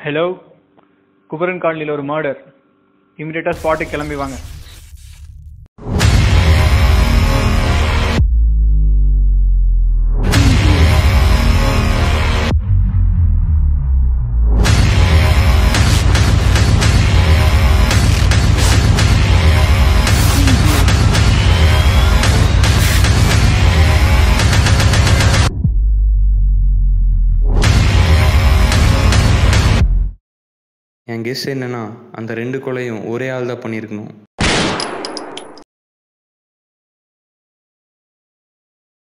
Hello, குபரன் காலனியில் ஒரு murder. இமிடியேட்டாக ஸ்பாட்டுக்கு கிளம்பி வாங்க. என் கெஸ் என்னன்னா, அந்த 2 கொலையும் ஒரே ஆள் தான் பண்ணியிருக்கணும்.